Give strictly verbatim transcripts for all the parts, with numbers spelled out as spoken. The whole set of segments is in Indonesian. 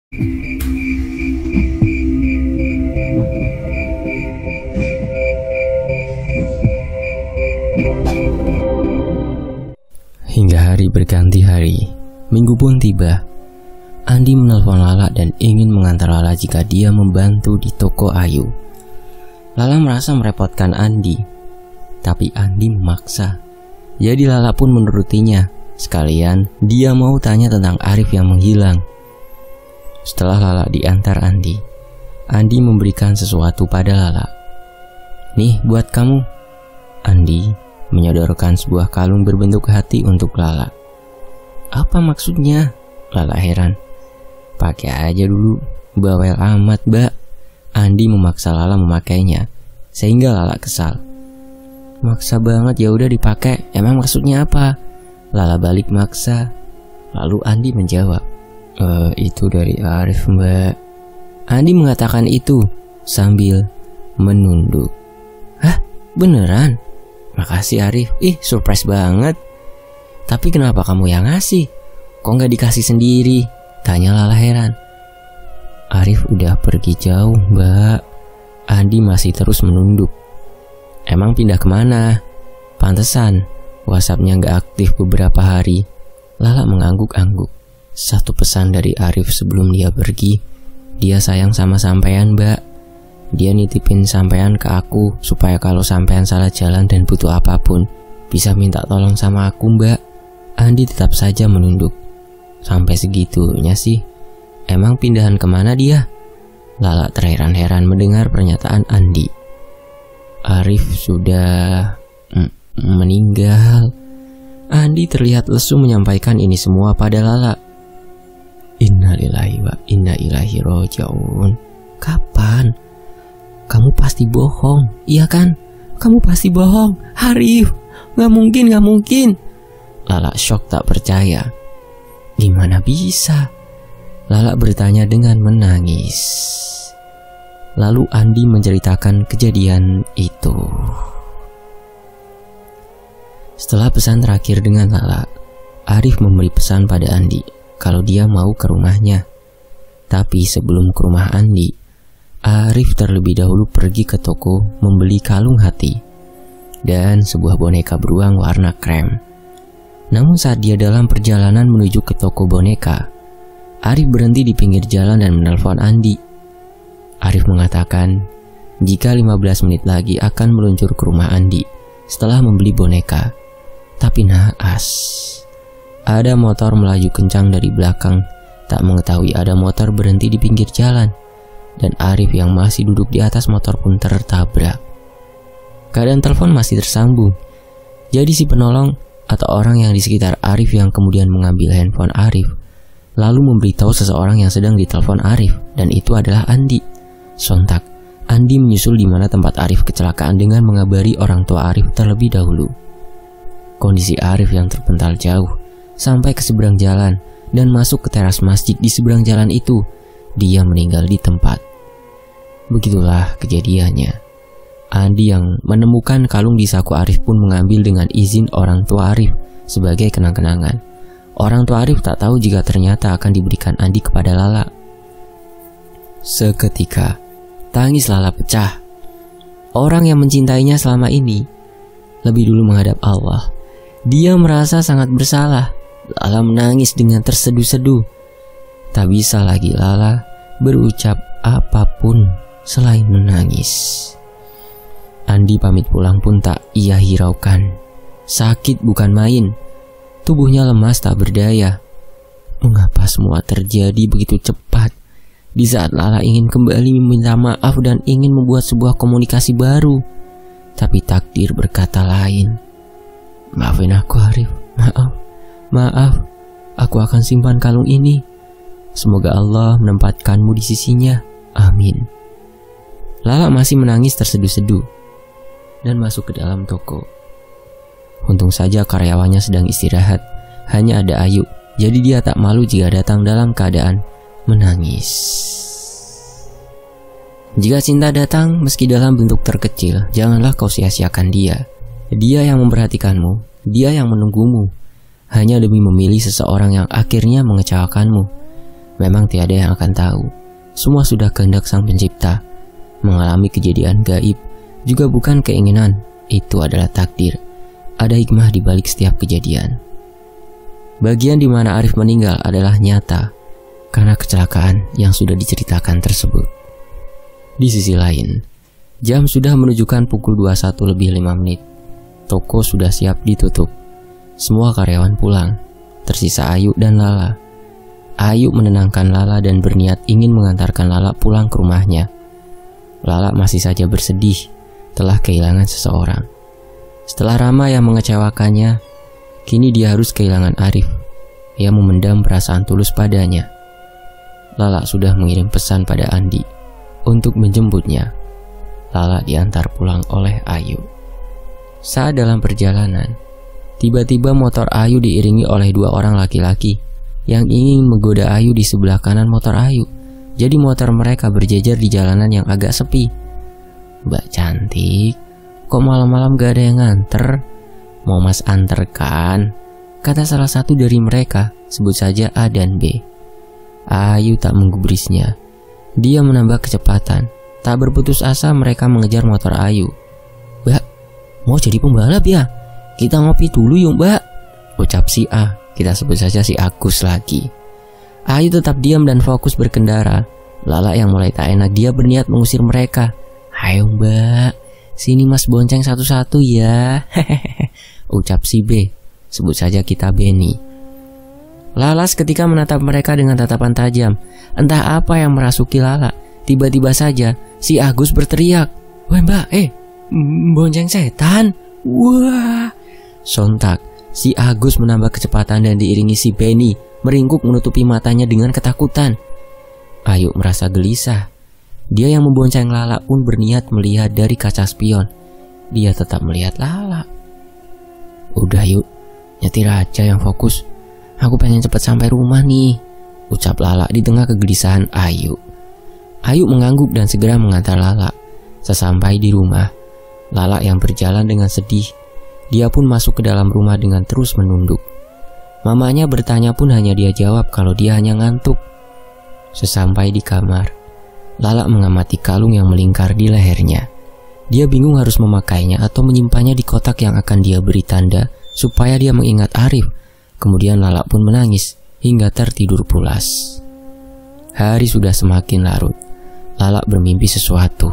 Hingga hari berganti hari, minggu pun tiba. Andi menelpon Lala dan ingin mengantar Lala jika dia membantu di toko Ayu. Lala merasa merepotkan Andi, tapi Andi memaksa. Jadi Lala pun menurutinya. Sekalian dia mau tanya tentang Arif yang menghilang. Setelah Lala diantar Andi, Andi memberikan sesuatu pada Lala. "Nih buat kamu." Andi menyodorkan sebuah kalung berbentuk hati untuk Lala. "Apa maksudnya?" Lala heran. "Pakai aja dulu, bawel amat, Mbak." Andi memaksa Lala memakainya, sehingga Lala kesal. "Maksa banget, ya udah dipakai. Emang maksudnya apa?" Lala balik maksa. Lalu Andi menjawab, e, "Itu dari Arif, Mbak." Andi mengatakan itu sambil menunduk. "Hah? Beneran? Makasih Arif. Ih, surprise banget. Tapi kenapa kamu yang ngasih? Kok nggak dikasih sendiri?" Tanya Lala heran. "Arif udah pergi jauh, Mbak." Andi masih terus menunduk. "Emang pindah kemana? Pantesan WhatsApp-nya nggak aktif beberapa hari." Lala mengangguk-angguk. "Satu pesan dari Arif sebelum dia pergi. Dia sayang sama sampean, Mbak. Dia nitipin sampean ke aku supaya kalau sampean salah jalan dan butuh apapun, bisa minta tolong sama aku, Mbak." Andi tetap saja menunduk. "Sampai segitunya sih? Emang pindahan kemana dia?" Lala terheran-heran mendengar pernyataan Andi. "Arif sudah mm, meninggal." Andi terlihat lesu menyampaikan ini semua pada Lala. "Innalillahi wa inna ilaihi roji'un." "Kapan? Kamu pasti bohong, iya kan? Kamu pasti bohong, Arif. Gak mungkin, gak mungkin." Lala shock tak percaya. "Gimana bisa?" Lala bertanya dengan menangis. Lalu Andi menceritakan kejadian itu. Setelah pesan terakhir dengan Lala, Arif memberi pesan pada Andi kalau dia mau ke rumahnya. Tapi sebelum ke rumah Andi, Arif terlebih dahulu pergi ke toko membeli kalung hati dan sebuah boneka beruang warna krem. Namun saat dia dalam perjalanan menuju ke toko boneka, Arif berhenti di pinggir jalan dan menelpon Andi. Arif mengatakan jika lima belas menit lagi akan meluncur ke rumah Andi setelah membeli boneka. Tapi naas, ada motor melaju kencang dari belakang. Tak mengetahui ada motor berhenti di pinggir jalan, dan Arif yang masih duduk di atas motor pun tertabrak. Keadaan telepon masih tersambung. Jadi si penolong atau orang yang di sekitar Arif yang kemudian mengambil handphone Arif, lalu memberitahu seseorang yang sedang ditelepon Arif, dan itu adalah Andi. Sontak, Andi menyusul di mana tempat Arif kecelakaan dengan mengabari orang tua Arif terlebih dahulu. Kondisi Arif yang terpental jauh sampai ke seberang jalan dan masuk ke teras masjid di seberang jalan itu. Dia meninggal di tempat. Begitulah kejadiannya. Andi yang menemukan kalung di saku Arif pun mengambil dengan izin orang tua Arif sebagai kenang-kenangan. Orang tua Arif tak tahu jika ternyata akan diberikan Andi kepada Lala. Seketika, tangis Lala pecah. Orang yang mencintainya selama ini lebih dulu menghadap Allah. Dia merasa sangat bersalah. Lala menangis dengan terseduh-seduh. Tak bisa lagi Lala berucap apapun selain menangis. Andi pamit pulang pun tak ia hiraukan. Sakit bukan main. Tubuhnya lemas tak berdaya. Mengapa semua terjadi begitu cepat? Di saat Lala ingin kembali meminta maaf dan ingin membuat sebuah komunikasi baru, tapi takdir berkata lain. "Maafin aku Arif, maaf, maaf. Aku akan simpan kalung ini. Semoga Allah menempatkanmu di sisinya. Amin." Lala masih menangis terseduh-seduh dan masuk ke dalam toko. Untung saja karyawannya sedang istirahat. Hanya ada Ayu, jadi dia tak malu jika datang dalam keadaan menangis. Jika cinta datang meski dalam bentuk terkecil, janganlah kau sia-siakan dia. Dia yang memperhatikanmu, dia yang menunggumu, hanya demi memilih seseorang yang akhirnya mengecewakanmu. Memang tiada yang akan tahu. Semua sudah kehendak Sang Pencipta. Mengalami kejadian gaib juga bukan keinginan, itu adalah takdir. Ada hikmah di balik setiap kejadian. Bagian di mana Arif meninggal adalah nyata karena kecelakaan yang sudah diceritakan tersebut. Di sisi lain, jam sudah menunjukkan pukul dua puluh satu lebih lima menit. Toko sudah siap ditutup. Semua karyawan pulang. Tersisa Ayu dan Lala. Ayu menenangkan Lala dan berniat ingin mengantarkan Lala pulang ke rumahnya. Lala masih saja bersedih telah kehilangan seseorang. Setelah Rama yang mengecewakannya, kini dia harus kehilangan Arif. Ia memendam perasaan tulus padanya. Lala sudah mengirim pesan pada Andi untuk menjemputnya. Lala diantar pulang oleh Ayu. Saat dalam perjalanan, tiba-tiba motor Ayu diiringi oleh dua orang laki-laki yang ingin menggoda Ayu di sebelah kanan motor Ayu. Jadi motor mereka berjejer di jalanan yang agak sepi. "Mbak cantik, kok malam-malam gak ada yang nganter? Mau mas anterkan?" kata salah satu dari mereka, sebut saja A dan B. Ayu tak menggubrisnya. Dia menambah kecepatan. Tak berputus asa mereka mengejar motor Ayu. "Mbak, mau jadi pembalap ya? Kita ngopi dulu yuk mbak," ucap si A. Kita sebut saja si Agus lagi. Ayu tetap diam dan fokus berkendara. Lala yang mulai tak enak, dia berniat mengusir mereka. "Ayo mbak, sini mas bonceng satu-satu ya," hehehe, ucap si B. Sebut saja kita Benny. Lala seketika menatap mereka dengan tatapan tajam. Entah apa yang merasuki Lala. Tiba-tiba saja si Agus berteriak, "Weh mbak, eh, bonceng setan." Wah! Sontak si Agus menambah kecepatan dan diiringi si Benny meringkuk menutupi matanya dengan ketakutan. Ayu merasa gelisah. Dia yang membonceng Lala pun berniat melihat dari kaca spion. Dia tetap melihat Lala. "Udah yuk, nyetir aja yang fokus. Aku pengen cepat sampai rumah nih," ucap Lala di tengah kegelisahan Ayu. Ayu mengangguk dan segera mengantar Lala. Sesampai di rumah, Lala yang berjalan dengan sedih. Dia pun masuk ke dalam rumah dengan terus menunduk. Mamanya bertanya pun hanya dia jawab kalau dia hanya ngantuk. Sesampai di kamar, Lala mengamati kalung yang melingkar di lehernya. Dia bingung harus memakainya atau menyimpannya di kotak yang akan dia beri tanda supaya dia mengingat Arif. Kemudian Lala pun menangis hingga tertidur pulas. Hari sudah semakin larut. Lala bermimpi sesuatu.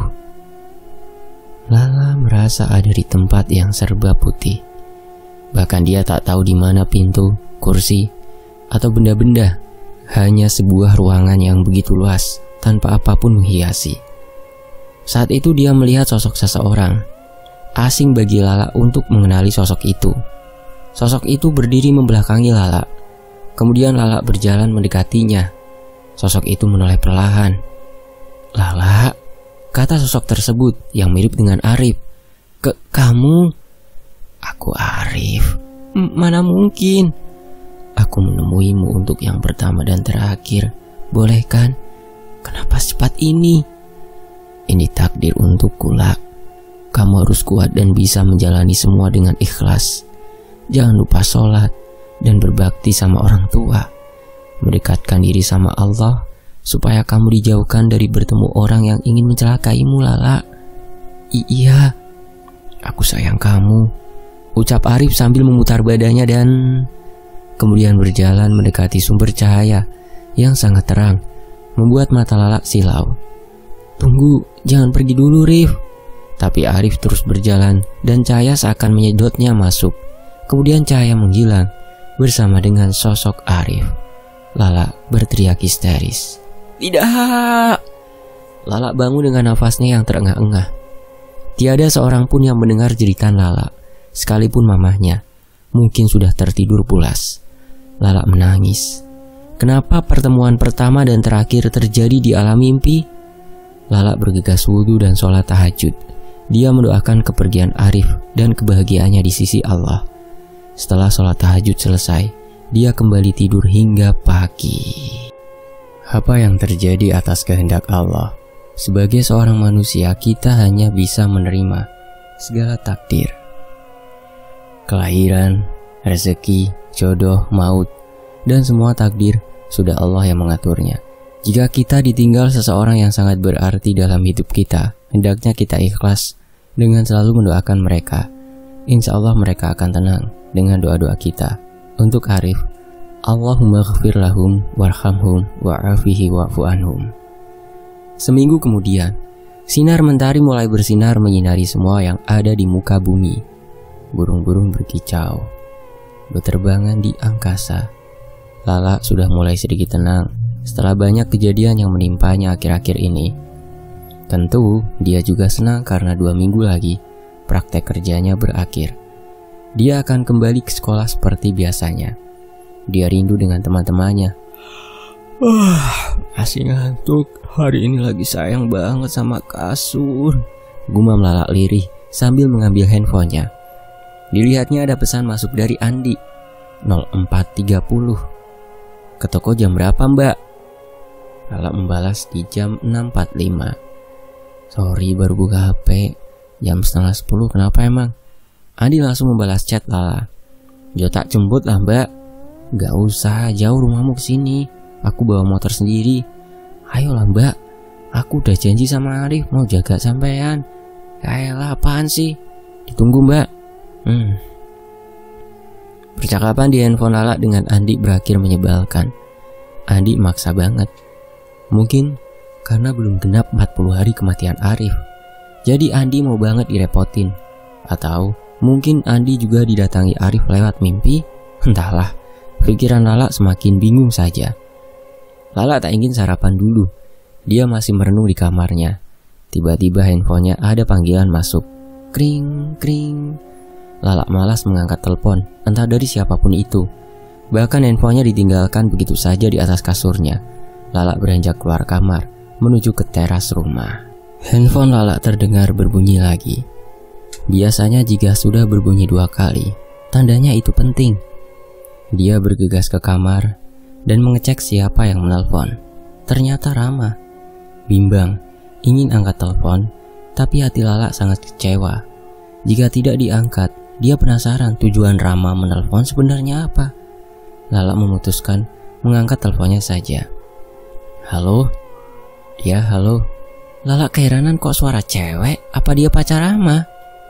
Lala merasa ada di tempat yang serba putih. Bahkan dia tak tahu di mana pintu, kursi, atau benda-benda. Hanya sebuah ruangan yang begitu luas, tanpa apapun menghiasi. Saat itu dia melihat sosok seseorang. Asing bagi Lala untuk mengenali sosok itu. Sosok itu berdiri membelakangi Lala. Kemudian Lala berjalan mendekatinya. Sosok itu menoleh perlahan. "Lala," kata sosok tersebut yang mirip dengan Arif. "Ke kamu?" "Aku Arif." "Mana mungkin. Aku menemuimu untuk yang pertama dan terakhir. Boleh kan? Kenapa secepat ini?" "Ini takdir untukku, La. Kamu harus kuat dan bisa menjalani semua dengan ikhlas. Jangan lupa sholat dan berbakti sama orang tua. Mendekatkan diri sama Allah supaya kamu dijauhkan dari bertemu orang yang ingin mencelakaimu, Lala." "Iya, aku sayang kamu," ucap Arif sambil memutar badannya dan kemudian berjalan mendekati sumber cahaya yang sangat terang, membuat mata Lala silau. "Tunggu, jangan pergi dulu, Rif." Tapi Arif terus berjalan dan cahaya seakan menyedotnya masuk. Kemudian cahaya menghilang bersama dengan sosok Arif. Lala berteriak histeris. "Tidak!" Lala bangun dengan nafasnya yang terengah-engah. Tiada seorang pun yang mendengar jeritan Lala, sekalipun mamahnya. Mungkin sudah tertidur pulas. Lala menangis. Kenapa pertemuan pertama dan terakhir terjadi di alam mimpi? Lala bergegas wudhu dan sholat tahajud. Dia mendoakan kepergian Arif dan kebahagiaannya di sisi Allah. Setelah sholat tahajud selesai, dia kembali tidur hingga pagi. Apa yang terjadi atas kehendak Allah? Sebagai seorang manusia, kita hanya bisa menerima segala takdir. Kelahiran, rezeki, jodoh, maut, dan semua takdir sudah Allah yang mengaturnya. Jika kita ditinggal seseorang yang sangat berarti dalam hidup kita, hendaknya kita ikhlas dengan selalu mendoakan mereka. Insya Allah mereka akan tenang dengan doa-doa kita. Untuk Arif, Allahumma ghfir lahum warhamhum wa'afihi wa'fu anhum. Seminggu kemudian, sinar mentari mulai bersinar menyinari semua yang ada di muka bumi. Burung-burung berkicau, berterbangan di angkasa. Lala sudah mulai sedikit tenang setelah banyak kejadian yang menimpanya akhir-akhir ini. Tentu dia juga senang karena dua minggu lagi praktek kerjanya berakhir. Dia akan kembali ke sekolah seperti biasanya. Dia rindu dengan teman-temannya. Wah, masih ngantuk. Hari ini lagi sayang banget sama kasur, gumam Lala lirih sambil mengambil handphonenya. Dilihatnya ada pesan masuk dari Andi. nol empat tiga puluh. Ke toko jam berapa, Mbak? Lala membalas di jam enam empat puluh lima. Sorry, baru buka H P. Jam setengah sepuluh, kenapa emang? Andi langsung membalas chat Lala. Jo tak jemput lah, Mbak. Gak usah, jauh rumahmu kesini. Aku bawa motor sendiri. Ayolah, Mbak. Aku udah janji sama Arif mau jaga sampean. Yaelah, apaan sih? Ditunggu, Mbak. Hmm. Percakapan di handphone Lala dengan Andi berakhir menyebalkan. Andi maksa banget. Mungkin karena belum genap empat puluh hari kematian Arif, jadi Andi mau banget direpotin. Atau mungkin Andi juga didatangi Arif lewat mimpi. Entahlah, pikiran Lala semakin bingung saja. Lala tak ingin sarapan dulu. Dia masih merenung di kamarnya. Tiba-tiba handphonenya ada panggilan masuk. Kring, kring. Lala malas mengangkat telepon, entah dari siapapun itu. Bahkan handphonenya ditinggalkan begitu saja di atas kasurnya. Lala beranjak keluar kamar, menuju ke teras rumah. Handphone Lala terdengar berbunyi lagi. Biasanya jika sudah berbunyi dua kali, tandanya itu penting. Dia bergegas ke kamar dan mengecek siapa yang menelpon. Ternyata Rama. Bimbang, ingin angkat telepon, tapi hati Lala sangat kecewa. Jika tidak diangkat, dia penasaran tujuan Rama menelpon sebenarnya apa. Lala memutuskan mengangkat teleponnya saja. Halo? Ya, halo. Lala keheranan kok suara cewek. Apa dia pacar Rama?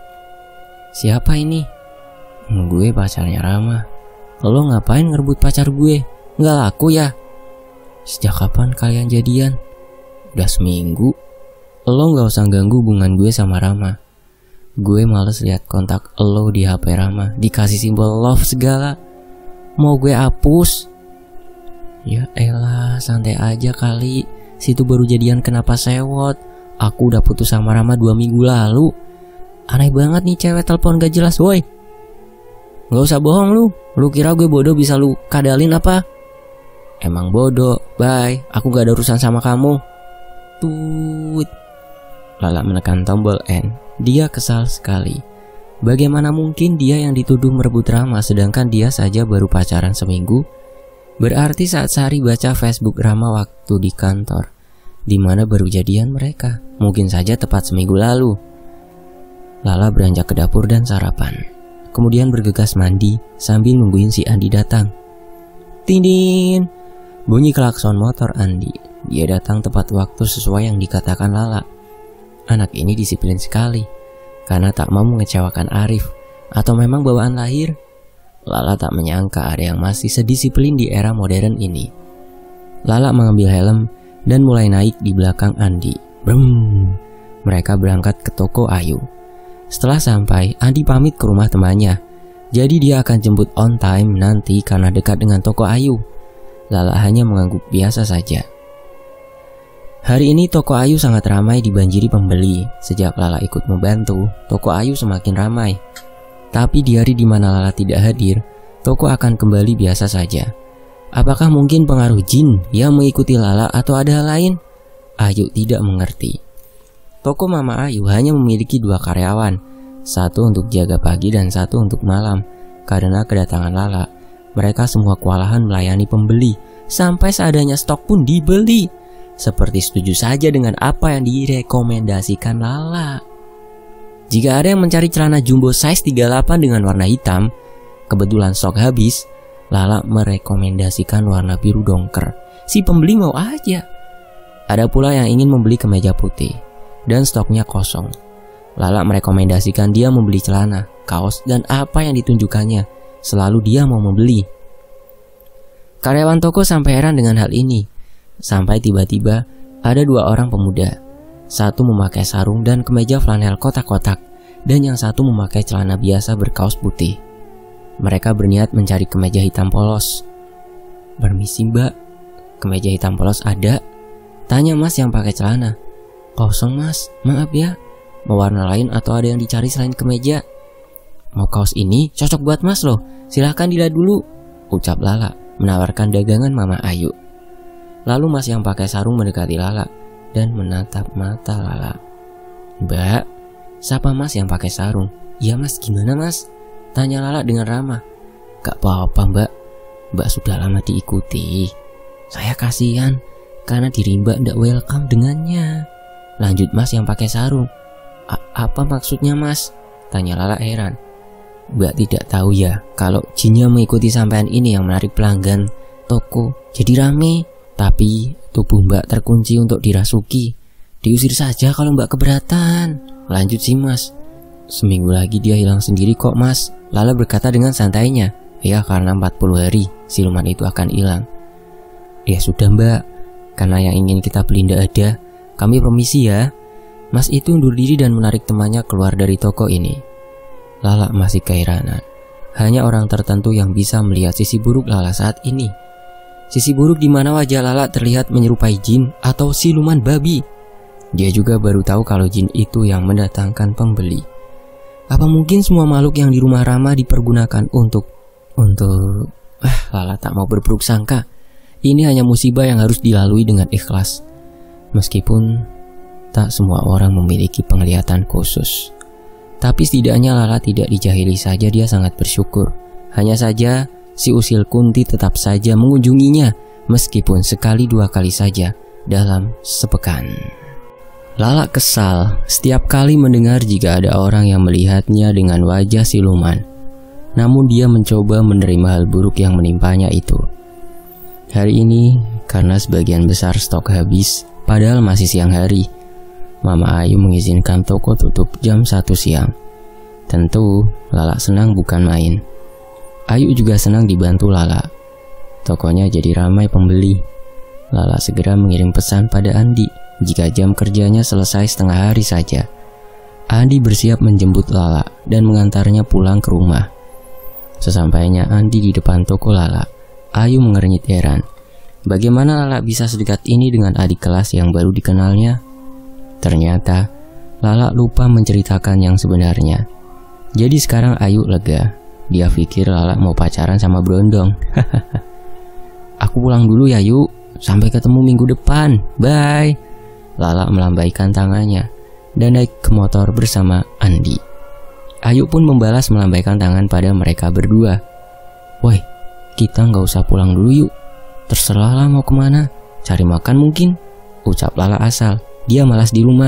Siapa ini? Gue pacarnya Rama. Lo ngapain ngerebut pacar gue? Nggak laku ya? Sejak kapan kalian jadian? Udah seminggu. Lo gak usah ganggu hubungan gue sama Rama. Gue males lihat kontak lo di H P Rama, dikasih simbol love segala. Mau gue hapus? Ya elah, santai aja kali. Situ baru jadian kenapa sewot? Aku udah putus sama Rama dua minggu lalu. Aneh banget nih cewek telepon gak jelas, woi. Gak usah bohong lu. Lu kira gue bodoh bisa lu kadalin apa? Emang bodoh, bye. Aku gak ada urusan sama kamu. Tut. Lala menekan tombol N. Dia kesal sekali. Bagaimana mungkin dia yang dituduh merebut Rama, sedangkan dia saja baru pacaran seminggu? Berarti saat Sari baca Facebook Rama waktu di kantor, di mana baru jadian mereka, mungkin saja tepat seminggu lalu. Lala beranjak ke dapur dan sarapan. Kemudian bergegas mandi sambil nungguin si Andi datang. Tindin. Bunyi klakson motor Andi. Dia datang tepat waktu sesuai yang dikatakan Lala. Anak ini disiplin sekali, karena tak mau mengecewakan Arif. Atau memang bawaan lahir? Lala tak menyangka ada yang masih sedisiplin di era modern ini. Lala mengambil helm dan mulai naik di belakang Andi. Brum. Mereka berangkat ke toko Ayu. Setelah sampai, Andi pamit ke rumah temannya. Jadi dia akan jemput on time nanti karena dekat dengan toko Ayu. Lala hanya mengangguk biasa saja. Hari ini toko Ayu sangat ramai dibanjiri pembeli. Sejak Lala ikut membantu, toko Ayu semakin ramai. Tapi di hari di mana Lala tidak hadir, toko akan kembali biasa saja. Apakah mungkin pengaruh jin yang mengikuti Lala atau ada hal lain? Ayu tidak mengerti. Toko Mama Ayu hanya memiliki dua karyawan, satu untuk jaga pagi dan satu untuk malam. Karena kedatangan Lala, mereka semua kewalahan melayani pembeli, sampai seadanya stok pun dibeli. Seperti setuju saja dengan apa yang direkomendasikan Lala. Jika ada yang mencari celana jumbo size tiga puluh delapan dengan warna hitam, kebetulan stok habis, Lala merekomendasikan warna biru dongker. Si pembeli mau aja. Ada pula yang ingin membeli kemeja putih dan stoknya kosong. Lala merekomendasikan dia membeli celana, kaos, dan apa yang ditunjukkannya. Selalu dia mau membeli. Karyawan toko sampai heran dengan hal ini. Sampai tiba-tiba ada dua orang pemuda. Satu memakai sarung dan kemeja flanel kotak-kotak, dan yang satu memakai celana biasa berkaos putih. Mereka berniat mencari kemeja hitam polos. "Permisi mbak, kemeja hitam polos ada?" tanya mas yang pakai celana. "Kosong mas, maaf ya. Mau warna lain atau ada yang dicari selain kemeja?" "Mau kaos ini, cocok buat mas loh. Silahkan dilihat dulu," ucap Lala menawarkan dagangan Mama Ayu. Lalu mas yang pakai sarung mendekati Lala dan menatap mata Lala. "Mbak," sapa mas yang pakai sarung. "Iya mas, gimana mas?" tanya Lala dengan ramah. "Gak apa-apa mbak, mbak sudah lama diikuti. Saya kasihan karena diri mbak ndak welcome dengannya," lanjut mas yang pakai sarung. "Apa maksudnya mas?" tanya Lala heran. "Mbak tidak tahu ya kalau jinnya mengikuti sampean ini yang menarik pelanggan toko jadi rame. Tapi tubuh mbak terkunci untuk dirasuki. Diusir saja kalau mbak keberatan," lanjut si mas. "Seminggu lagi dia hilang sendiri kok mas," Lala berkata dengan santainya. "Ya karena empat puluh hari siluman itu akan hilang." "Ya sudah mbak, karena yang ingin kita beli ndak ada. Kami permisi ya." Mas itu undur diri dan menarik temannya keluar dari toko ini. Lala masih keheranan. Hanya orang tertentu yang bisa melihat sisi buruk Lala saat ini. Sisi buruk di mana wajah Lala terlihat menyerupai jin atau siluman babi. Dia juga baru tahu kalau jin itu yang mendatangkan pembeli. Apa mungkin semua makhluk yang di rumah Rama dipergunakan untuk Untuk Ah, Lala tak mau berburuk sangka. Ini hanya musibah yang harus dilalui dengan ikhlas. Meskipun tak semua orang memiliki penglihatan khusus. Tapi setidaknya Lala tidak dijahili saja, dia sangat bersyukur. Hanya saja si usil Kunti tetap saja mengunjunginya, meskipun sekali dua kali saja dalam sepekan. Lala kesal setiap kali mendengar jika ada orang yang melihatnya dengan wajah siluman. Namun dia mencoba menerima hal buruk yang menimpanya itu. Hari ini karena sebagian besar stok habis, padahal masih siang hari, Mama Ayu mengizinkan toko tutup jam satu siang. Tentu Lala senang bukan main. Ayu juga senang dibantu Lala. Tokonya jadi ramai pembeli. Lala segera mengirim pesan pada Andi jika jam kerjanya selesai setengah hari saja. Andi bersiap menjemput Lala dan mengantarnya pulang ke rumah. Sesampainya Andi di depan toko Lala, Ayu mengernyit heran. Bagaimana Lala bisa sedekat ini dengan adik kelas yang baru dikenalnya? Ternyata Lala lupa menceritakan yang sebenarnya. Jadi sekarang Ayu lega. Dia pikir Lala mau pacaran sama Brondong. "Aku pulang dulu ya Yu, sampai ketemu minggu depan, bye." Lala melambaikan tangannya dan naik ke motor bersama Andi. Ayu pun membalas melambaikan tangan pada mereka berdua. "Woi, kita nggak usah pulang dulu yuk. Terserahlah mau kemana, cari makan mungkin," ucap Lala asal. Dia malas di rumah.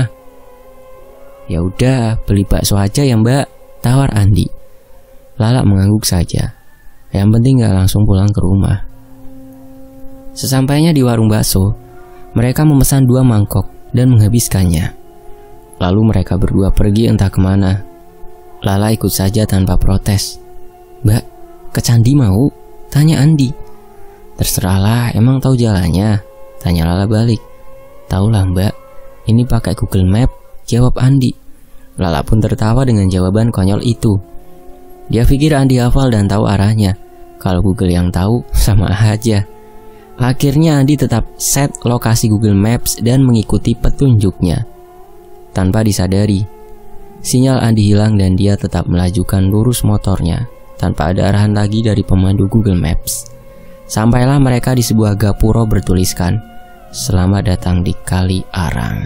"Ya udah, beli bakso aja ya mbak," tawar Andi. Lala mengangguk saja. Yang penting gak langsung pulang ke rumah. Sesampainya di warung bakso, mereka memesan dua mangkok dan menghabiskannya. Lalu mereka berdua pergi entah kemana. Lala ikut saja tanpa protes. "Mbak, ke candi mau?" tanya Andi. "Terserahlah, emang tahu jalannya?" tanya Lala balik. "Taulah mbak, ini pakai Google Map," jawab Andi. Lala pun tertawa dengan jawaban konyol itu. Dia pikir Andi hafal dan tahu arahnya. Kalau Google yang tahu, sama aja. Akhirnya Andi tetap set lokasi Google Maps dan mengikuti petunjuknya. Tanpa disadari, sinyal Andi hilang dan dia tetap melajukan lurus motornya tanpa ada arahan lagi dari pemandu Google Maps. Sampailah mereka di sebuah gapuro bertuliskan, "Selamat datang di Kali Arang."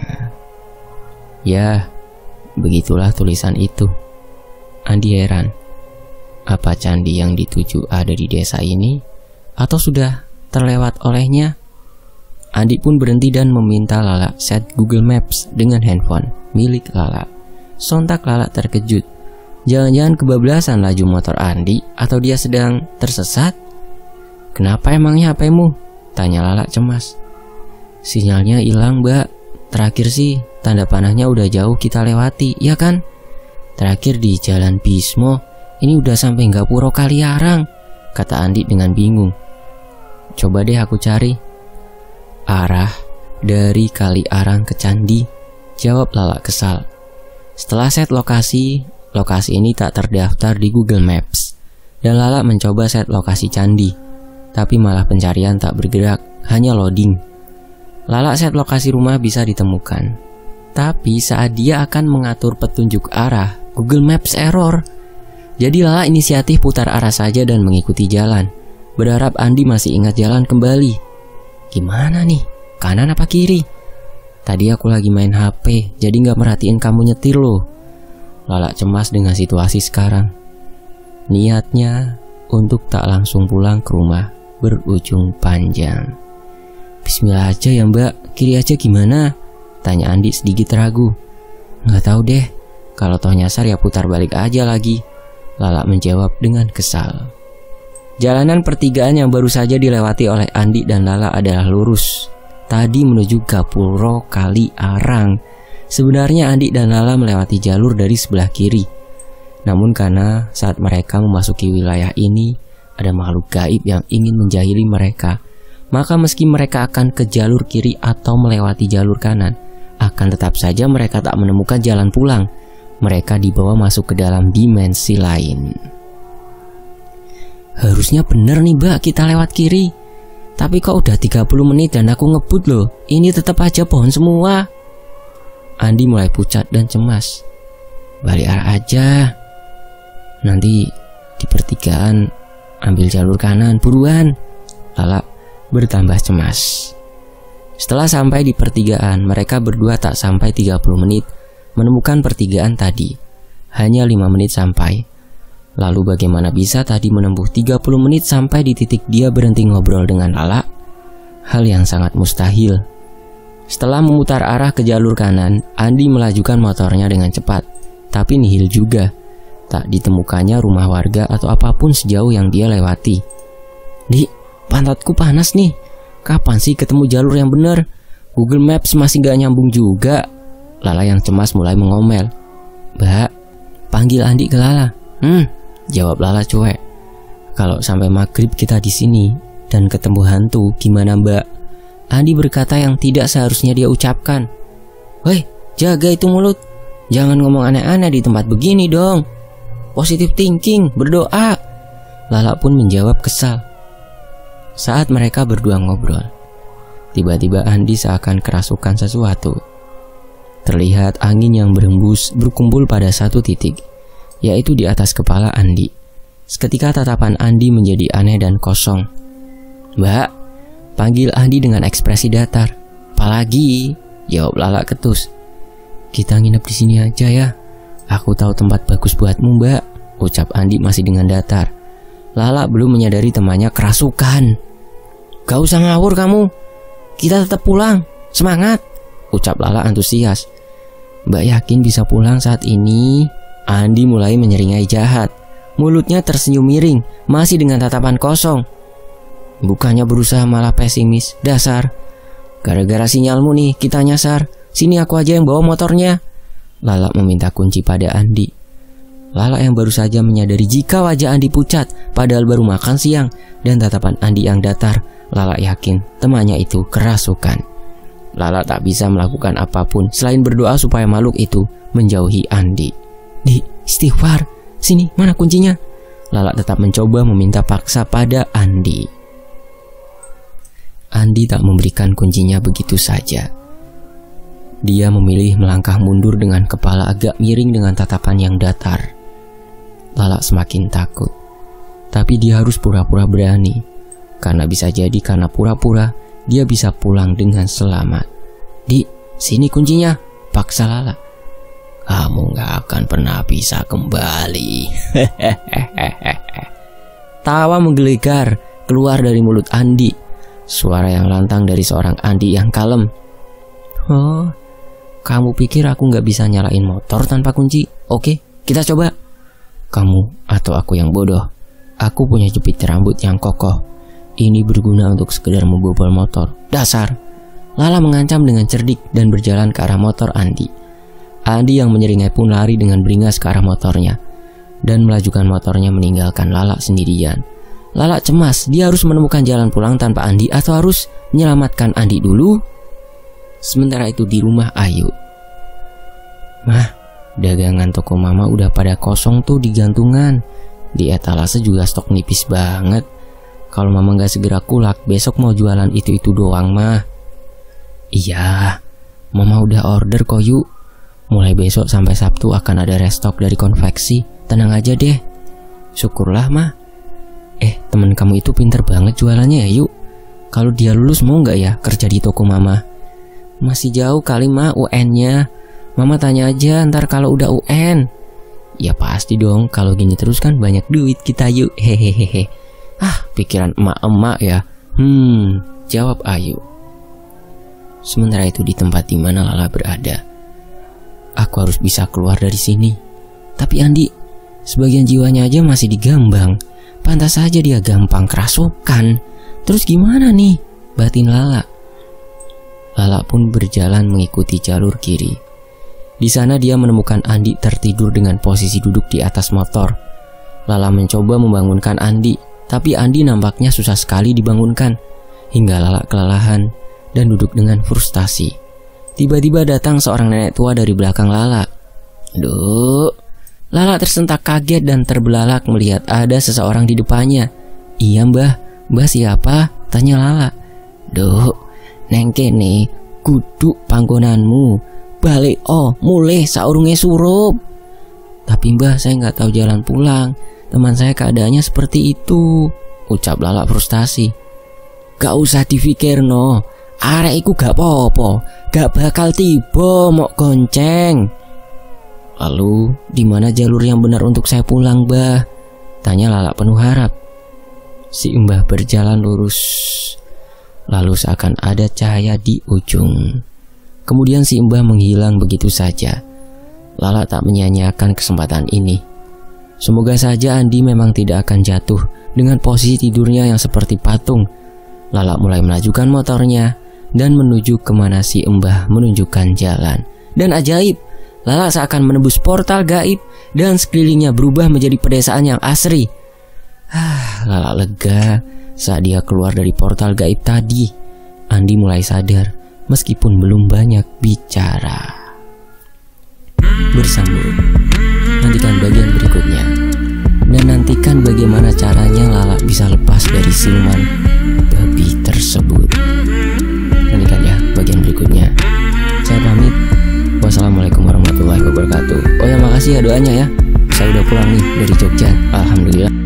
Ya, begitulah tulisan itu. Andi heran. Apa candi yang dituju ada di desa ini? Atau sudah terlewat olehnya? Andi pun berhenti dan meminta Lala set Google Maps dengan handphone milik Lala. Sontak Lala terkejut. Jangan-jangan kebablasan laju motor Andi atau dia sedang tersesat? Kenapa emangnya H P-mu? Tanya Lala cemas. Sinyalnya hilang, Mbak. Terakhir sih tanda panahnya udah jauh kita lewati, ya kan? Terakhir di Jalan Bismo. Ini udah sampai Gapuro Kaliarang, kata Andi dengan bingung. Coba deh aku cari. Arah dari Kaliarang ke Candi, jawab Lala kesal. Setelah set lokasi, lokasi ini tak terdaftar di Google Maps. Dan Lala mencoba set lokasi Candi, tapi malah pencarian tak bergerak, hanya loading. Lala set lokasi rumah bisa ditemukan, tapi saat dia akan mengatur petunjuk arah, Google Maps error. Jadi Lala inisiatif putar arah saja dan mengikuti jalan, berharap Andi masih ingat jalan kembali. Gimana nih? Kanan apa kiri? Tadi aku lagi main H P, jadi gak merhatiin kamu nyetir loh. Lala cemas dengan situasi sekarang. Niatnya untuk tak langsung pulang ke rumah berujung panjang. Bismillah aja ya Mbak, kiri aja gimana? Tanya Andi sedikit ragu. Gak tahu deh, kalau toh nyasar ya putar balik aja lagi. Lala menjawab dengan kesal. Jalanan pertigaan yang baru saja dilewati oleh Andi dan Lala adalah lurus. Tadi menuju Gapuro Kaliarang. Sebenarnya Andi dan Lala melewati jalur dari sebelah kiri. Namun karena saat mereka memasuki wilayah ini ada makhluk gaib yang ingin menjahili mereka, maka meski mereka akan ke jalur kiri atau melewati jalur kanan, akan tetap saja mereka tak menemukan jalan pulang. Mereka dibawa masuk ke dalam dimensi lain. Harusnya bener nih Mbak, kita lewat kiri. Tapi kok udah tiga puluh menit dan aku ngebut loh. Ini tetap aja pohon semua. Andi mulai pucat dan cemas. Balik arah aja. Nanti di pertigaan ambil jalur kanan, buruan. Lala bertambah cemas. Setelah sampai di pertigaan, mereka berdua tak sampai tiga puluh menit menemukan pertigaan tadi. Hanya lima menit sampai. Lalu bagaimana bisa tadi menempuh tiga puluh menit sampai di titik dia berhenti ngobrol dengan Lala? Hal yang sangat mustahil. Setelah memutar arah ke jalur kanan, Andi melajukan motornya dengan cepat. Tapi nihil juga. Tak ditemukannya rumah warga atau apapun sejauh yang dia lewati. Di, pantatku panas nih. Kapan sih ketemu jalur yang benar? Google Maps masih gak nyambung juga. Lala yang cemas mulai mengomel. Mbak, panggil Andi ke Lala. Hmm, jawab Lala cuek. Kalau sampai maghrib kita di sini dan ketemu hantu, gimana Mbak? Andi berkata yang tidak seharusnya dia ucapkan. Woi, jaga itu mulut. Jangan ngomong aneh-aneh di tempat begini dong. Positive thinking, berdoa. Lala pun menjawab kesal. Saat mereka berdua ngobrol, tiba-tiba Andi seakan kerasukan sesuatu. Terlihat angin yang berembus berkumpul pada satu titik, yaitu di atas kepala Andi. Seketika tatapan Andi menjadi aneh dan kosong. Mbak, panggil Andi dengan ekspresi datar. Apalagi? Jawab Lala ketus. Kita nginep di sini aja ya. Aku tahu tempat bagus buatmu Mbak, ucap Andi masih dengan datar. Lala belum menyadari temannya kerasukan. Gak usah ngawur kamu. Kita tetap pulang. Semangat, ucap Lala antusias. Mbak yakin bisa pulang saat ini? Andi mulai menyeringai jahat. Mulutnya tersenyum miring, masih dengan tatapan kosong. Bukannya berusaha malah pesimis. Dasar. Gara-gara sinyalmu nih kita nyasar. Sini aku aja yang bawa motornya. Lala meminta kunci pada Andi. Lala yang baru saja menyadari jika wajah Andi pucat padahal baru makan siang, dan tatapan Andi yang datar. Lala yakin temannya itu kerasukan. Lala tak bisa melakukan apapun selain berdoa supaya makhluk itu menjauhi Andi. Di, istighfar. Sini, mana kuncinya? Lala tetap mencoba meminta paksa pada Andi. Andi tak memberikan kuncinya begitu saja. Dia memilih melangkah mundur dengan kepala agak miring dengan tatapan yang datar. Lala semakin takut. Tapi dia harus pura-pura berani. Karena bisa jadi karena pura-pura dia bisa pulang dengan selamat. Di, sini kuncinya, paksa Lala. Kamu gak akan pernah bisa kembali. Tawa menggelegar keluar dari mulut Andi. Suara yang lantang dari seorang Andi yang kalem. Oh, kamu pikir aku gak bisa nyalain motor tanpa kunci? Oke, kita coba. Kamu atau aku yang bodoh? Aku punya jepit rambut yang kokoh. ini berguna untuk sekedar membobol motor. Dasar! Lala mengancam dengan cerdik dan berjalan ke arah motor Andi. Andi yang menyeringai pun lari dengan beringas ke arah motornya dan melajukan motornya meninggalkan Lala sendirian. Lala cemas, dia harus menemukan jalan pulang tanpa Andi atau harus menyelamatkan Andi dulu. Sementara itu di rumah Ayu. Mah, dagangan toko mama udah pada kosong tuh di gantungan. Di etalase juga stok nipis banget. Kalau mama gak segera kulak, besok mau jualan itu-itu doang mah. Iya, mama udah order kok Yu. Mulai besok sampai Sabtu akan ada restock dari konveksi. Tenang aja deh. Syukurlah mah. Eh, temen kamu itu pinter banget jualannya ya Yu. Kalau dia lulus mau gak ya kerja di toko mama? Masih jauh kali mah U N-nya. Mama tanya aja ntar kalau udah U N. Ya pasti dong, kalau gini terus kan banyak duit kita Yu. Hehehe. Ah, pikiran emak-emak ya. Hmm, jawab Ayu. Sementara itu di tempat di mana Lala berada. Aku harus bisa keluar dari sini. Tapi Andi, sebagian jiwanya aja masih digambang. Pantas saja dia gampang kerasukan. Terus gimana nih? Batin Lala. Lala pun berjalan mengikuti jalur kiri. Di sana dia menemukan Andi tertidur dengan posisi duduk di atas motor. Lala mencoba membangunkan Andi, tapi Andi nampaknya susah sekali dibangunkan. Hingga Lala kelelahan dan duduk dengan frustasi. Tiba-tiba datang seorang nenek tua dari belakang Lala. Duh. Lala tersentak kaget dan terbelalak melihat ada seseorang di depannya. Iya mbah, mbah siapa? Tanya Lala. Duh, neng kene kudu panggonanmu. Balik oh, mulai saurunge surup. Tapi mbah saya nggak tahu jalan pulang. Teman saya keadaannya seperti itu. Ucap Lala frustasi. Gak usah difikir no. Arek iku gak apa-apa. Gak bakal tiba mok gonceng. Lalu, di mana jalur yang benar untuk saya pulang, Mbah? Tanya Lala penuh harap. Si Mbah berjalan lurus. Lalu seakan ada cahaya di ujung. Kemudian si Mbah menghilang begitu saja. Lala tak menyia-nyiakan kesempatan ini. Semoga saja Andi memang tidak akan jatuh dengan posisi tidurnya yang seperti patung. Lala mulai melajukan motornya dan menuju kemana si Mbah menunjukkan jalan. Dan ajaib, Lala seakan menembus portal gaib dan sekelilingnya berubah menjadi pedesaan yang asri. Ah, Lala lega saat dia keluar dari portal gaib tadi. Andi mulai sadar meskipun belum banyak bicara. Bersambung. Nantikan bagian berikutnya. Dan nantikan bagaimana caranya Lala bisa lepas dari siluman babi tersebut. Nantikan ya bagian berikutnya. Saya pamit. Wassalamualaikum warahmatullahi wabarakatuh. Oh ya, makasih ya doanya ya. Saya udah pulang nih dari Jogja. Alhamdulillah.